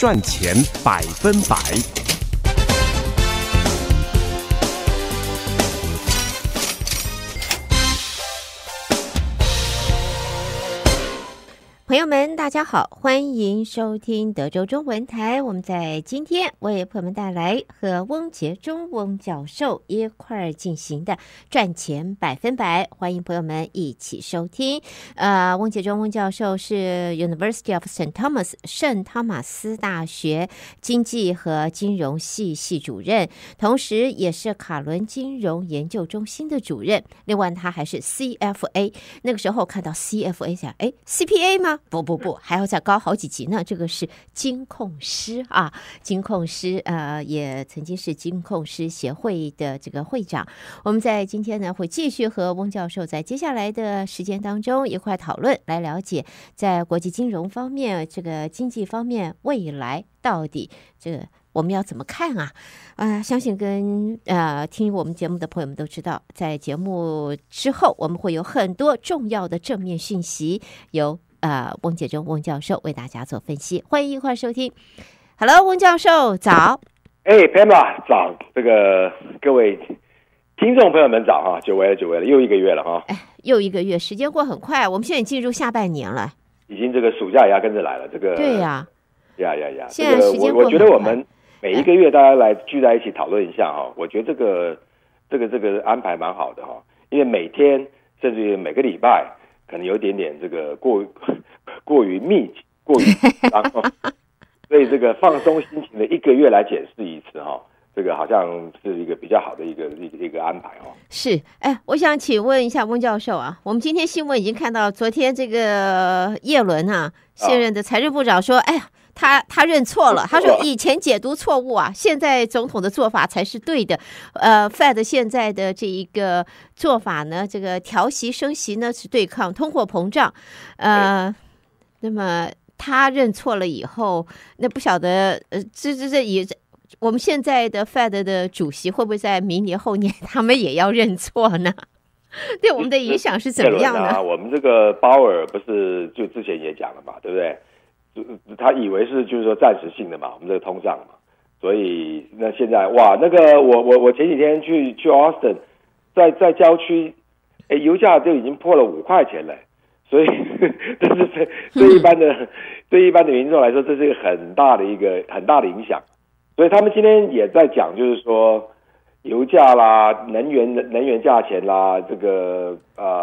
赚钱100%。 朋友们大家好，欢迎收听德州中文台。我们在今天为朋友们带来和翁杰中翁教授一块进行的赚钱100%，欢迎朋友们一起收听。翁杰中翁教授是 University of St. Thomas 圣汤马斯大学经济和金融系系主任，同时也是卡伦金融研究中心的主任。另外他还是 CFA， 那个时候看到 CFA 想CPA 吗？不，还要再高好几级呢。这个是金控师啊，金控师也曾经是金控师协会的这个会长。我们在今天呢会继续和翁教授在接下来的时间当中一块讨论，来了解在国际金融方面、这个经济方面未来到底这个我们要怎么看啊？相信跟听我们节目的朋友们都知道，在节目之后我们会有很多重要的正面讯息，由翁杰中翁教授为大家做分析，欢迎一块儿收听。Hello， 翁教授早。 Pamela 早，这个各位听众朋友们早哈，久违了，又一个月了哈。 又一个月，时间过很快，我们现在进入下半年了， 已经这个暑假也要跟着来了。这个对呀， 现在时间过很快。 我觉得我们每一个月大家来聚在一起讨论一下哈，我觉得这个安排蛮好的哈，因为每天甚至于每个礼拜。可能有点这个过于密集，过于然后，所以这个放松心情的一个月来检视一次哈，这个好像是一个比较好的一个安排哦。 是，我想请问一下翁教授啊，我们今天新闻已经看到，昨天这个叶伦现任的财政部长说，他认错了，他说以前解读错误啊，现在总统的做法才是对的。Fed 现在的这一个做法呢，这个调息升息呢是对抗通货膨胀。那么他认错了以后，那不晓得我们现在的 Fed 的主席会不会在明年后年他们也要认错呢？对我们的影响是怎么样呢？ 我们这个鲍尔不是就之前也讲了嘛，对不对？他以为是就是说暂时性的嘛，我们这个通胀嘛，所以那现在哇，那个我前几天去 Austin， 在郊区，油价就已经破了5块钱了，所以这是对一般的民众来说，这是一个很大的影响。所以他们今天也在讲，就是说油价啦、能源价钱啦，这个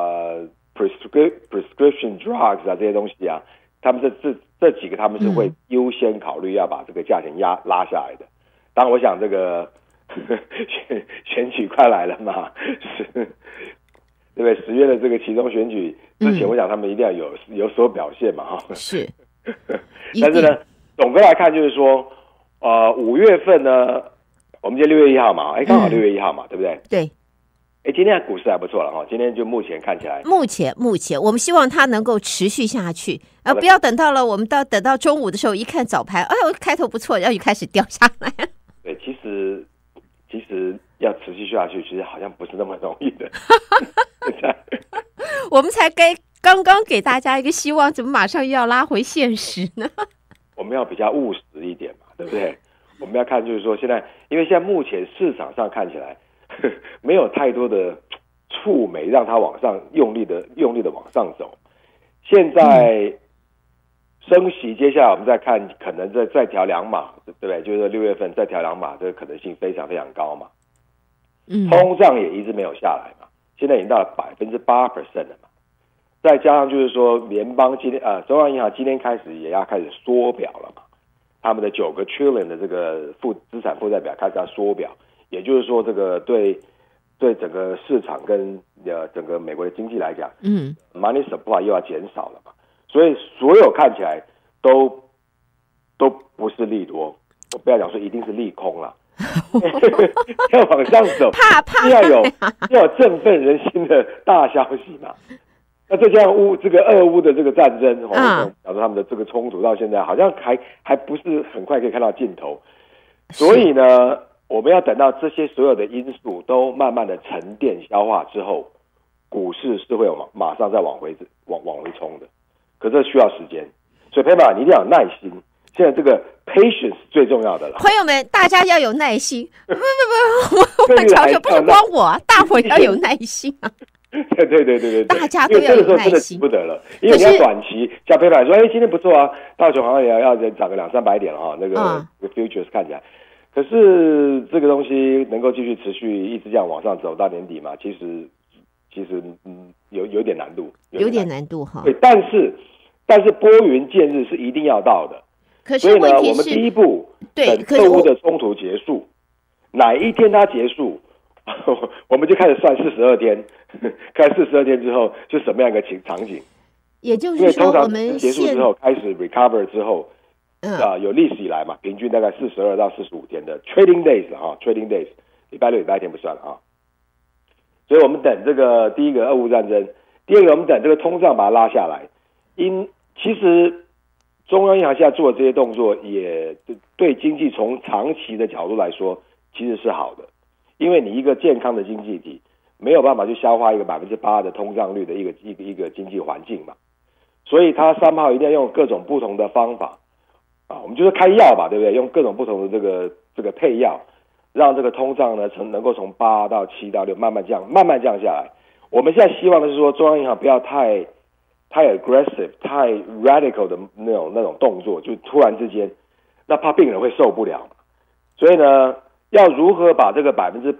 prescription drugs 这些东西啊。他们这几个他们是会优先考虑要把这个价钱拉下来的。当然我想这个选举快来了嘛，对不对？10月的这个期中选举之前，我想他们一定要有所表现嘛哈。是，但是呢，总的来看就是说，5月份呢，我们今天6月1号嘛，刚好6月1号嘛，对不对？ 对。 今天股市还不错了哈，今天就目前看起来， 目前我们希望它能够持续下去，不要等到了我们等到中午的时候一看早盘，开头不错，然后又开始掉下来。 对，其实要持续下去，其实好像不是那么容易的。 我们才刚刚给大家一个希望，怎么马上又要拉回现实呢？ 我们要比较务实一点嘛，对不对？我们要看就是说，因为现在目前市场上看起来。没有太多的触媒让它往上用力的往上走。现在升息，接下来我们再看，可能再调2码，对不对？就是6月份再调2码，这个可能性非常非常高嘛。通胀也一直没有下来嘛，现在已经到了8% 了嘛。再加上就是说，联邦中央银行今天开始也要开始缩表了嘛，他们的9个 trillion 的这个资产负债表开始要缩表。也就是说，这个对整个市场跟整个美国的经济来讲，money supply 又要减少了嘛，所以所有看起来都不是利多，我不要讲说一定是利空了，要往上走，要有振奋人心的大消息嘛。那再加上这个俄乌的这个战争，假如他们的这个冲突到现在好像还不是很快可以看到尽头，所以呢。我们要等到这些所有的因素都慢慢的沉淀消化之后，股市是会马上再往回冲的，可这需要时间。所以 Pema 你一定要有耐心， 现在这个 patience 最重要的了。 朋友们，大家要有耐心。不，我教授不是光我，大伙要有耐心啊。 对， 大家都要有耐心。因为这个时候真的急不得了，因为你要短期，像佩佩说，今天不错啊，道琼好像也要涨个200-300点了哈，那个 futures 看起来。可是这个东西能够继续持续一直这样往上走到年底嘛？其实有点难度， 有点难度哈。 对，但是拨云见日是一定要到的。 可是问题是， 所以呢，我们第一步等俄乌的冲突结束，哪一天它结束，我们就开始算42天，开始42天之后就什么样一个场景。 也就是说，我们结束之后开始 recover 之后，有历史以来嘛，平均大概42到45天的 trading days 哈 ，trading days， 礼拜六、礼拜天不算了啊。所以我们等这个第一个俄乌战争，第二个我们等这个通胀把它拉下来。其实中央银行现在做的这些动作，也对经济从长期的角度来说，其实是好的，因为你一个健康的经济体没有办法去消化一个8%的通胀率的一个经济环境嘛，所以他3号一定要用各种不同的方法啊，我们就是开药吧，对不对？用各种不同的这个配药，让这个通胀呢能够从8到7到6慢慢降下来。我们现在希望的是说，中央银行不要太 aggressive、太 radical 的那种动作，就突然之间，那怕病人会受不了。所以呢，要如何把这个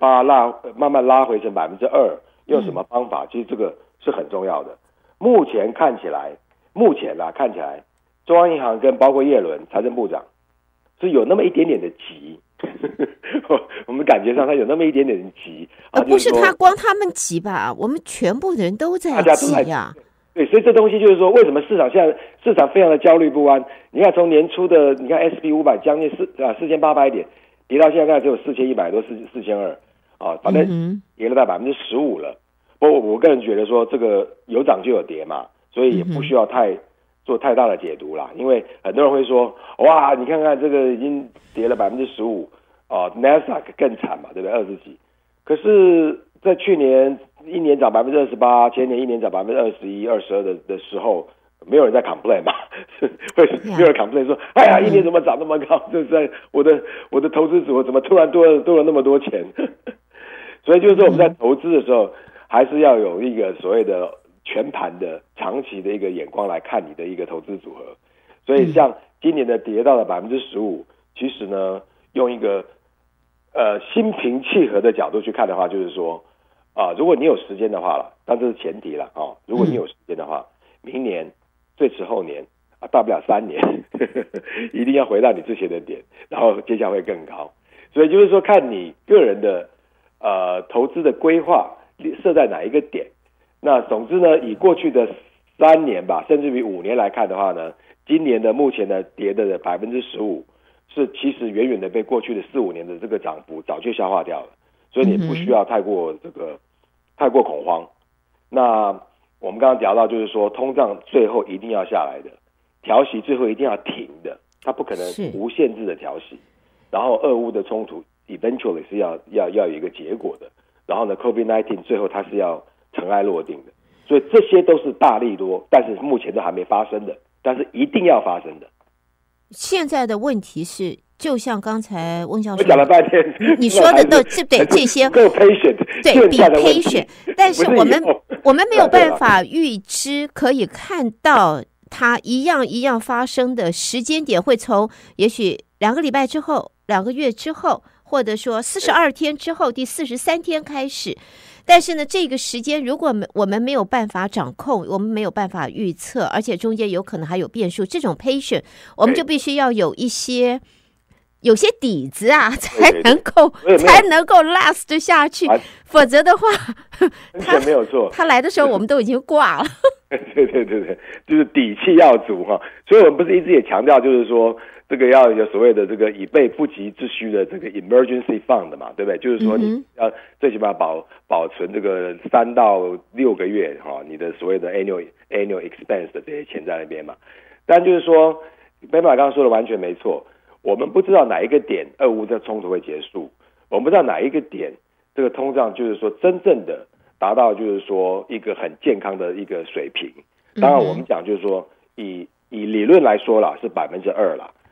8%慢慢拉回成2%，用什么方法？其实这个是很重要的。目前看起来，中央银行跟包括耶伦财政部长是有那么一点点的急。我们感觉上他有那么一点点急， 不是他光他们急吧？我们全部人都在急呀。 对，所以这东西就是说，为什么现在市场非常的焦虑不安？你看从年初的，你看 SP500 将近4800点，跌到现在大概只有4100多，4200啊，反正跌了大概15%了。我个人觉得说，这个有涨就有跌嘛，所以也不需要做太大的解读啦。因为很多人会说，哇，你看看这个已经跌了15%啊 ，NASDAQ 更惨嘛，对不对？20几。可是，在去年一年涨28%，前年一年涨21%、22%的时候，没有人在 complain 嘛，没有人 complain 说，哎呀，一年怎么涨那么高？就是我的投资组合怎么突然多了那么多钱？所以就是说我们在投资的时候，还是要有一个所谓的全盘的长期的一个眼光来看你的一个投资组合。所以像今年的跌到了15%，其实呢，用一个心平气和的角度去看的话，就是说如果你有时间的话了，但这是前提了哦。如果你有时间的话，明年最迟后年大不了3年，一定要回到你之前的点，然后接下来会更高。所以就是说，看你个人的投资的规划设在哪一个点。那总之呢，以过去的3年吧，甚至于5年来看的话呢，今年的目前的跌的15%，是其实远远的被过去的4-5年的这个涨幅早就消化掉了，所以你不需要太过恐慌。那我们刚刚聊到，就是说通胀最后一定要下来的，调息最后一定要停的，它不可能无限制的调息。然后俄乌的冲突 eventually 是要有一个结果的。然后呢 ，COVID-19 最后它是要尘埃落定的。所以这些都是大利多，但是目前都还没发生的，但是一定要发生的。 现在的问题是，就像刚才翁教授讲了半天， 你说的都对这些够 patient， 对比 patient， 但是我们没有办法预知，可以看到它一样发生的时间点会从也许2个礼拜之后、2个月之后，或者说42天之后、第43天开始。但是呢，这个时间如果我们没有办法掌控，我们没有办法预测，而且中间有可能还有变数，这种 patient 我们就必须要有些底子啊，才能够 last 下去，否则的话， 没有错， 他来的时候我们都已经挂了。 对，就是底气要足哈。所以我们不是一直也强调，就是说这个要有所谓的这个以备不急之需的这个 emergency fund 嘛，对不对？就是说你要最起码保存这个3到6个月哈，你的所谓的 annual expense 的这些钱在那边嘛。但就是说，北马刚刚说的完全没错。我们不知道哪一个点俄乌的冲突会结束，我们不知道哪一个点这个通胀就是说真正的达到就是说一个很健康的一个水平。当然我们讲就是说以理论来说啦是2%啦，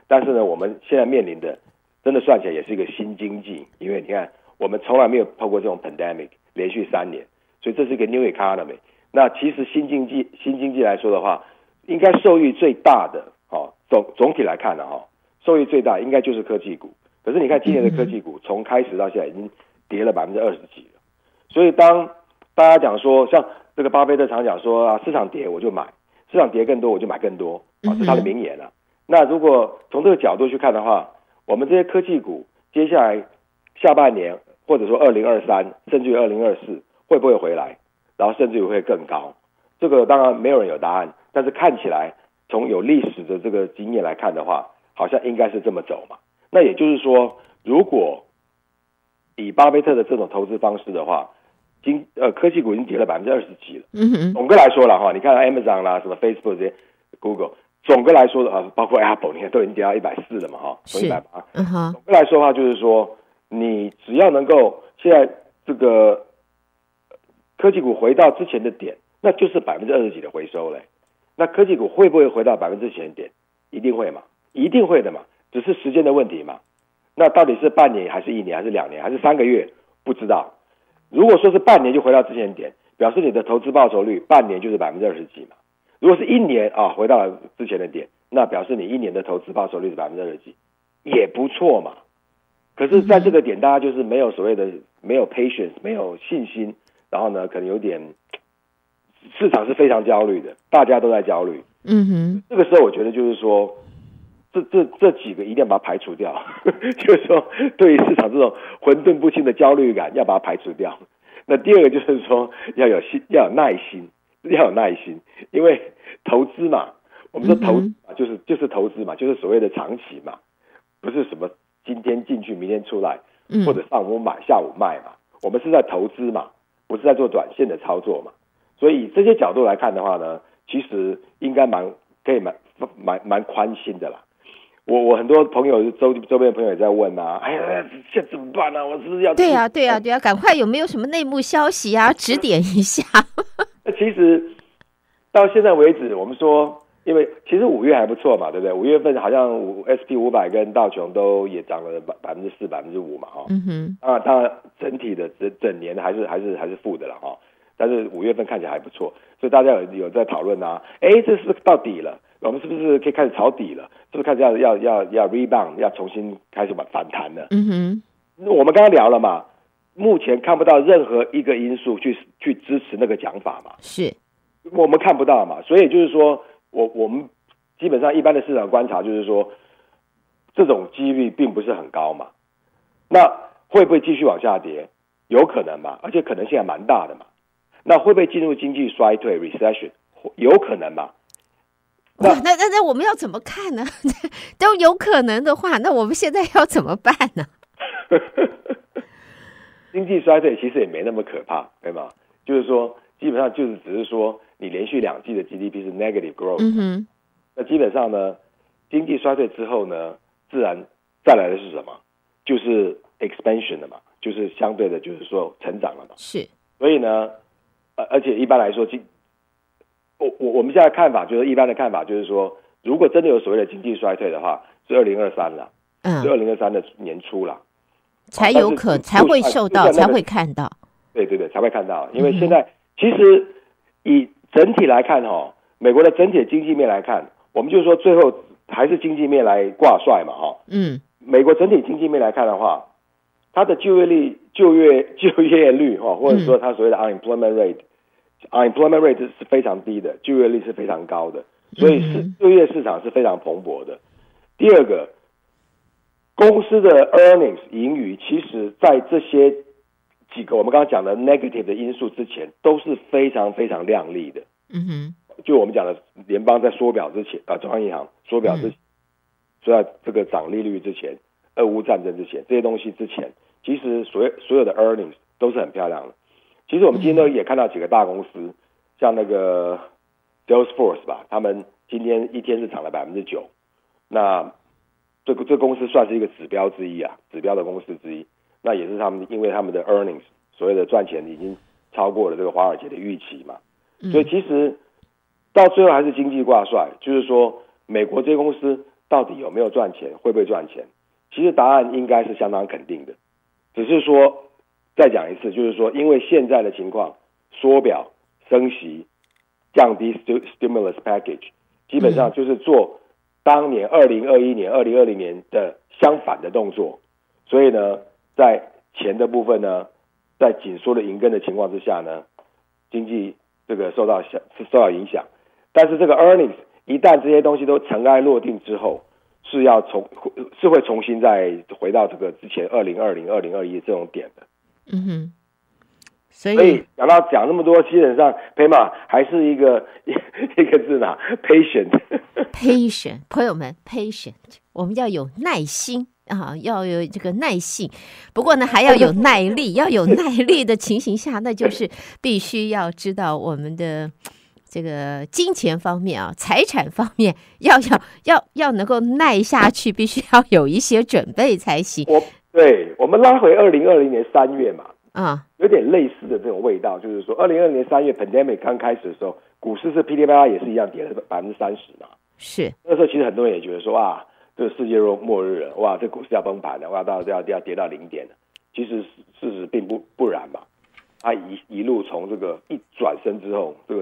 但是呢，我们现在面临的真的算起来也是一个新经济，因为你看我们从来没有碰过这种 pandemic 连续3年，所以这是一个 new economy。那其实新经济来说的话，应该受益最大的总体来看呢受益最大应该就是科技股。可是你看今年的科技股从开始到现在已经跌了20%几了，所以当大家讲说，像这个巴菲特常讲说市场跌我就买，市场跌更多我就买更多这是他的名言啊。那如果从这个角度去看的话，我们这些科技股接下来下半年或者说2023甚至于2024会不会回来，然后甚至于会更高，这个当然没有人有答案，但是看起来从有历史的这个经验来看的话，好像应该是这么走嘛。那也就是说，如果以巴菲特的这种投资方式的话，科技股已经跌了20%几了。总的来说了哈，你看 Amazon 啦，什么 Facebook 这些 Google， 总的来说的包括 Apple， 你看都已经跌到140了嘛哈，从180。总的来说的话，就是说你只要能够现在这个科技股回到之前的点，那就是20%几的回收嘞。那科技股会不会回到之前的点？一定会嘛，一定会的嘛，只是时间的问题嘛。那到底是半年还是1年还是2年还是3个月？不知道。如果说是半年就回到之前的点，表示你的投资报酬率半年就是20%几嘛。如果是1年回到之前的点，那表示你1年的投资报酬率是20%几，也不错嘛。可是在这个点，大家就是没有所谓的没有 patience， 没有信心，然后呢，可能有点市场是非常焦虑的，大家都在焦虑。这个时候我觉得就是说，这几个一定要把它排除掉，就是说对于市场这种混沌不清的焦虑感要把它排除掉。那第二个就是说要有耐心，因为投资嘛，我们说投资嘛，就是投资嘛，就是所谓的长期嘛，不是什么今天进去明天出来，或者上午买下午卖嘛，我们是在投资嘛，不是在做短线的操作嘛。所以以这些角度来看的话呢，其实应该可以蛮宽心的啦。我很多朋友周边的朋友也在问哎呀，这怎么办呢？我是不是要对啊，赶快有没有什么内幕消息啊，指点一下。 其实到现在为止，我们说，因为其实5月还不错嘛，对不对？5月份好像SP500跟道琼都也涨了4%、5%嘛，当然整体的整年还是负的了哈。但是5月份看起来还不错，所以大家有在讨论这是到底了，我们是不是可以开始抄底了？是不是开始要 rebound， 要重新开始反弹了？我们刚刚聊了嘛，目前看不到任何一个因素去支持那个讲法嘛， 是我们看不到嘛，所以就是说我们基本上一般的市场观察就是说，这种几率并不是很高嘛。那会不会继续往下跌？有可能嘛，而且可能性还蛮大的嘛。那会不会进入经济衰退 recession？ 有可能嘛。 那我们要怎么看呢？都有可能的话，那我们现在要怎么办呢？ 经济衰退其实也没那么可怕，对吗？就是说，基本上只是说你连续2季的 GDP 是 negative growth，那基本上呢，经济衰退之后呢，自然再来的是什么？就是 expansion 了嘛，就是相对的，就是说成长了嘛。 是，所以呢，而且一般来说，我们现在看法就是一般的看法就是说，如果真的有所谓的经济衰退的话，是2023了，是2023的年初了， 才有才会受到，才会看到。 对，才会看到。因为现在其实以整体来看美国的整体经济面来看，我们就说最后还是经济面来挂帅嘛美国整体经济面来看的话，它的就业率或者说它所谓的 unemployment rate 是非常低的，就业率是非常高的，所以就业市场是非常蓬勃的。第二个，公司的 earnings 盈余，其实在这些几个我们刚刚讲的 negative 的因素之前，都是非常非常亮丽的。就我们讲的联邦在缩表之前中央银行缩表之前，所以这个涨利率之前，俄乌战争之前，这些东西之前，其实所有的 earnings 都是很漂亮的。其实我们今天也看到几个大公司，像那个 Salesforce 吧，他们今天一天是涨了9%，那这公司算是一个指标之一指标的公司之一。那也是因为他们的 earnings 所谓的赚钱已经超过了这个华尔街的预期嘛，所以其实到最后还是经济挂帅，就是说美国这些公司到底有没有赚钱，会不会赚钱？其实答案应该是相当肯定的，只是说再讲一次，就是说因为现在的情况，缩表、升息、降低 stimulus package， 基本上就是做当年2021年、2020年的相反的动作，所以呢，在钱的部分呢，在紧缩的银根的情况之下呢，经济这个受到影响，但是这个 earnings 一旦这些东西都尘埃落定之后，是会重新再回到这个之前2020、2021这种点的。 嗯哼，所以讲那么多，基本上裴马还是一个字呢 ，patient。 朋友们 ，patient， 我们要有耐心啊，要有这个耐性。不过呢，还要有耐力，要有耐力的情形下，那就是必须要知道我们的这个金钱方面啊，财产方面要能够耐下去，必须要有一些准备才行。 我们拉回2020年3月嘛，有点类似的这种味道，就是说2020年3月 pandemic 刚开始的时候，股市是噼里啪啦也是一样跌了30%嘛。 是那时候其实很多人也觉得说哇，这个世界末日了，哇，这股市要崩盘了，哇，要跌到0点了。其实事实并不然嘛，它一路从这个一转身之后，这个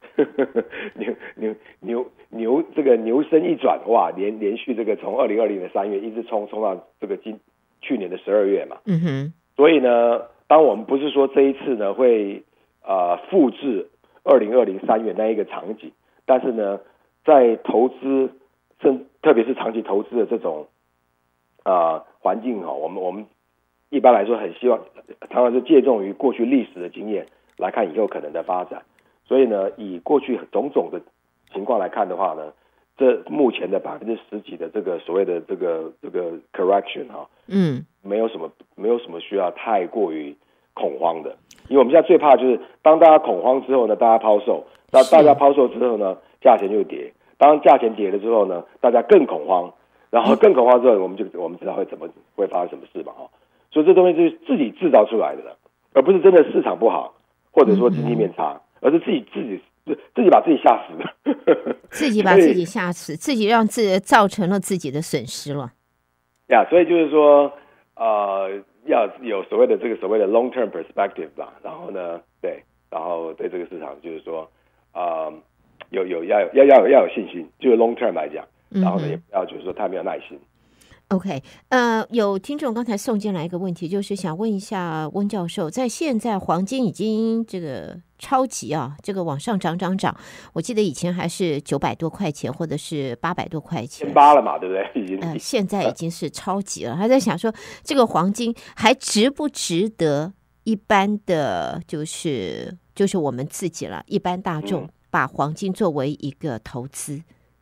牛身一转，哇，连续这个从2020年3月一直冲到这个去年的12月嘛。 嗯哼。 所以呢，当我们不是说这一次呢会复制2020 3月那一个场景，但是呢，在投资特别是长期投资的这种环境我们一般来说很希望常常是借重于过去历史的经验来看以后可能的发展。所以呢，以过去种种的情况来看的话呢，这目前的10%几的这个所谓的这个 correction 没有什么需要太过于恐慌的，因为我们现在最怕就是当大家恐慌之后呢，大家抛售，大家抛售之后呢，价钱就跌，当价钱跌了之后呢，大家更恐慌，然后更恐慌之后，我们知道会发生什么事嘛所以这东西就是自己制造出来的了，而不是真的市场不好，或者说经济面差，而是自己把自己吓死了自己把自己吓死，自己让自己造成了自己的损失了。 所以就是说要有所谓的 long term perspective 吧，然后呢，然后对这个市场就是说要有信心，就是 long term 来讲，然后呢也不要就是说太没有耐心。 OK， 有听众刚才送进来一个问题，就是想问一下温教授，在现在黄金已经这个超级这个往上涨，我记得以前还是900多块钱，或者是800多块钱 ，1800了嘛，对不对？已经现在已经是超级了。还在想说，这个黄金还值不值得一般的，就是我们自己了，一般大众把黄金作为一个投资？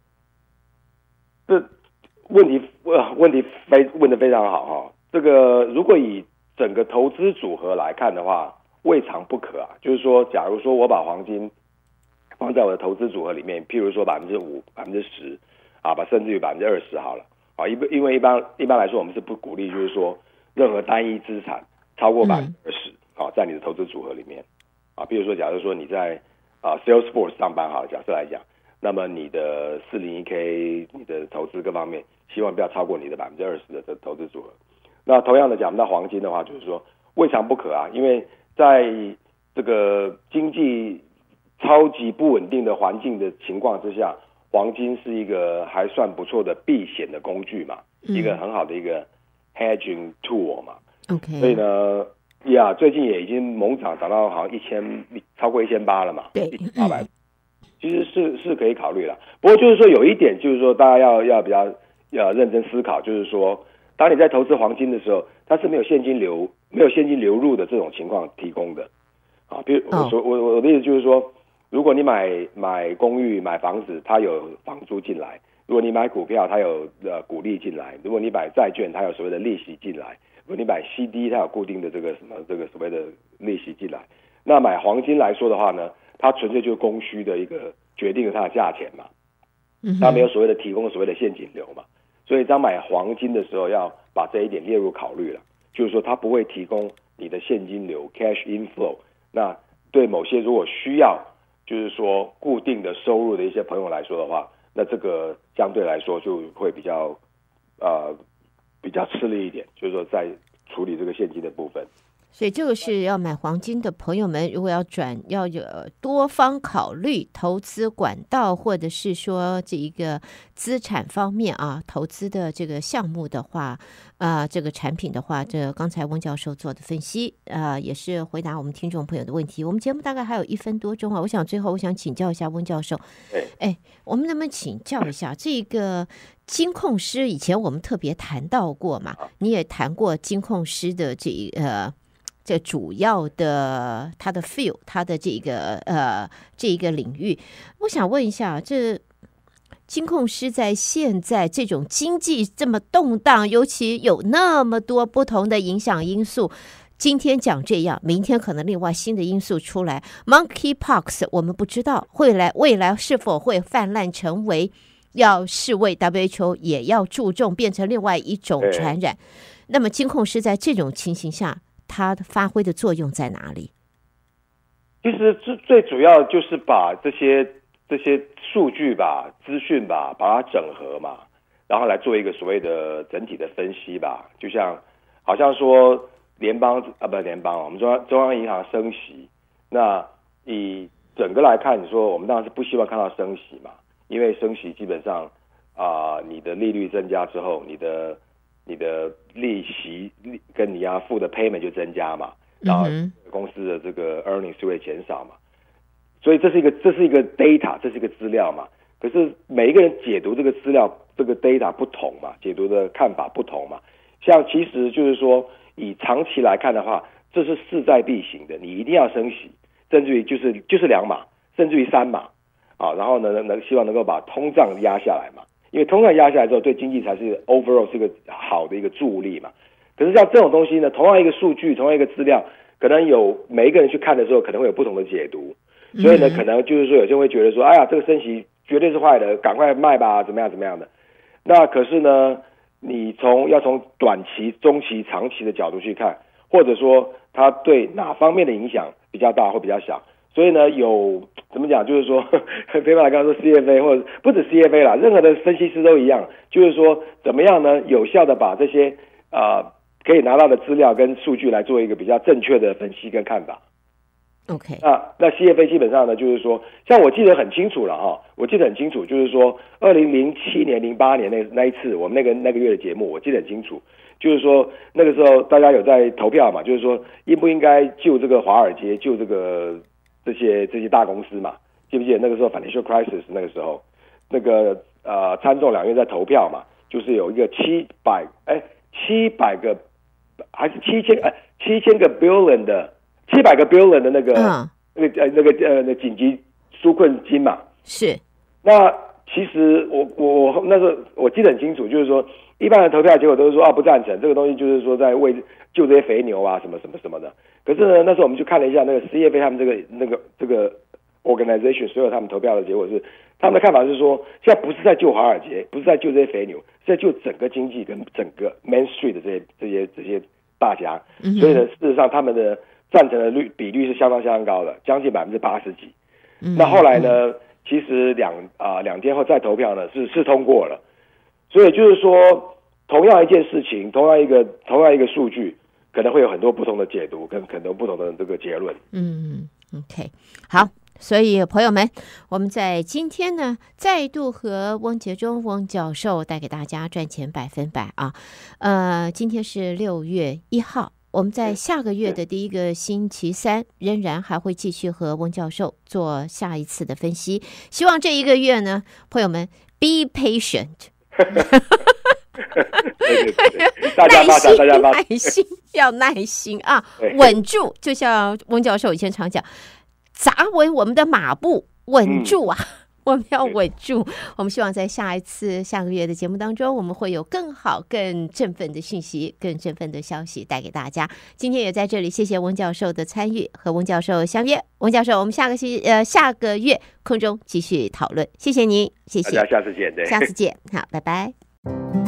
这问题问得非常好这个如果以整个投资组合来看的话，未尝不可就是说，假如说我把黄金放在我的投资组合里面，譬如说5%、10%甚至于20%好了因为一般来说，我们是不鼓励，就是说任何单一资产超过20%在你的投资组合里面比如说，假如说你在Salesforce 上班好了，假设来讲，那么你的401k 你的投资各方面，希望不要超过你的20%的投资组合。那同样的讲，那黄金的话，就是说未尝不可因为在这个经济超级不稳定的环境的情况之下，黄金是一个还算不错的避险的工具嘛，一个很好的一个 hedging tool 嘛。 OK， 所以呢，最近也已经猛涨到好像超过1800了嘛， 对 ，1800，其实是可以考虑了。不过就是说有一点，就是说大家要比较认真思考，就是说，当你在投资黄金的时候，它是没有现金流入的这种情况提供的比如我的意思就是说，如果你买公寓买房子，它有房租进来；如果你买股票，它有股利进来；如果你买债券，它有所谓的利息进来；如果你买 CD， 它有固定的这个所谓的利息进来。那买黄金来说的话呢，它纯粹就是供需的一个决定了它的价钱嘛，它没有所谓的提供所谓的现金流嘛，所以当买黄金的时候要把这一点列入考虑了，就是说它不会提供你的现金流 cash inflow。那对某些如果需要就是说固定的收入的一些朋友来说的话， 那这个相对来说就会比较吃力一点，就是说在处理这个现金的部分。 所以这个是要买黄金的朋友们，如果要有多方考虑投资管道，或者是说这一个资产方面啊，投资的这个项目的话，这个产品的话，这刚才温教授做的分析，也是回答我们听众朋友的问题。我们节目大概还有1分多钟啊，我想最后我想请教一下温教授，我们能不能请教一下这个金控师？以前我们特别谈到过嘛，你也谈过金控师的这主要的他的 field， 他的这一个领域，我想问一下，这金控师在现在这种经济这么动荡，尤其有那么多不同的影响因素，今天讲这样，明天可能另外新的因素出来 ，monkeypox 我们不知道未来是否会泛滥成为要世卫 WHO 也要注重变成另外一种传染。那么金控师在这种情形下，它发挥的作用在哪里？ 其实最主要就是把这些数据吧、资讯吧，把它整合嘛，然后来做一个所谓的整体的分析吧。就像好像说我们中央银行升息，那以整个来看，你说我们当然是不希望看到升息嘛，因为升息基本上你的利率增加之后，你的利息跟你要付的 payment 就增加嘛，然后公司的这个 earnings 就会减少嘛，所以这是一个 data， 这是一个资料嘛。可是每一个人解读这个资料这个 data 不同嘛，解读的看法不同嘛。像其实就是说以长期来看的话，这是势在必行的，你一定要升息，甚至于就是2码，甚至于3码然后呢希望能够把通胀压下来嘛。因为通胀压下来之后，对经济才是 overall 是一个好的一个助力嘛。可是像这种东西呢，同样一个数据，同样一个资料，可能有每一个人去看的时候，可能会有不同的解读。所以呢，可能就是说，有些人会觉得说，哎呀，这个升息绝对是坏的，赶快卖吧，怎么样的。那可是呢，你要从短期、中期、长期的角度去看，或者说它对哪方面的影响比较大或比较小。所以呢，怎么讲？就是说，非凡来刚刚说 CFA 或者不止 CFA 啦，任何的分析师都一样，就是说怎么样呢？有效的把这些可以拿到的资料跟数据来做一个比较正确的分析跟看法。 OK， 那 CFA 基本上呢，就是说，像我记得很清楚了就是说，2007年、08年那一次我们那个月的节目，我记得很清楚，就是说那个时候大家有在投票嘛，就是说应不应该救这个华尔街，救这些大公司嘛？记不记得那个时候 financial crisis 那个时候，那个参众两院在投票嘛，就是有一个700个还是7000个 billion 的700个 billion 的那个紧急纾困金嘛。是。那其实我那时候我记得很清楚，就是说一般的投票结果都是说不赞成这个东西，就是说在为救这些肥牛啊什么的。可是呢，那时候我们就看了一下那个 CFA 他们这个 organization 所有他们投票的结果是，他们的看法是说，现在不是在救华尔街，不是在救这些肥牛，是在救整个经济跟整个 Main Street 的这些大家。所以呢，事实上他们的赞成的比率是相当高的，将近80%几。那后来呢，其实两天后再投票呢是通过了。所以就是说，同样一件事情，同样一个数据，可能会有很多不同的解读，跟很多不同的这个结论。 OK， 好。所以朋友们，我们在今天呢再度和翁杰忠翁教授带给大家赚钱100%啊。今天是6月1号，我们在下个月的第一个星期三仍然还会继续和翁教授做下一次的分析。希望这一个月呢，朋友们 be patient 耐心要耐心啊，稳住，就像翁教授以前常讲，砸稳我们的马步，稳住啊！我们要稳住。我们希望在下个月的节目当中，我们会有更好、更振奋的讯息、更振奋的消息带给大家。今天也在这里，谢谢翁教授的参与，和翁教授相约。翁教授，我们下个月空中继续讨论。谢谢您，谢谢， 大家下次见，对， 下次见，好，拜拜。